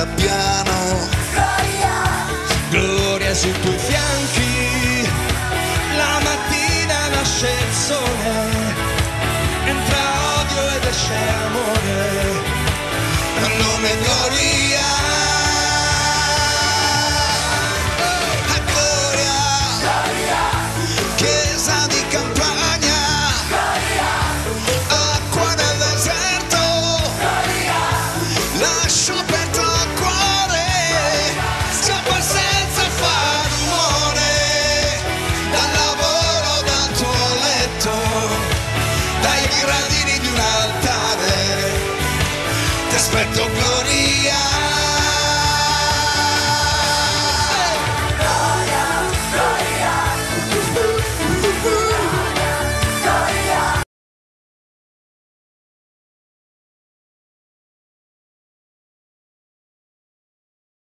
strada piano. Gloria sui tuoi fianchi, la mattina nasce il sole, entra odio ed esce amore, al nome Gloria. A Gloria, chiesa di campagna, acqua nel deserto, lascio aperto il cuore, scappa senza far rumore, dal lavoro, dal tuo letto, dai gradini di un altare, ti aspetto Gloria.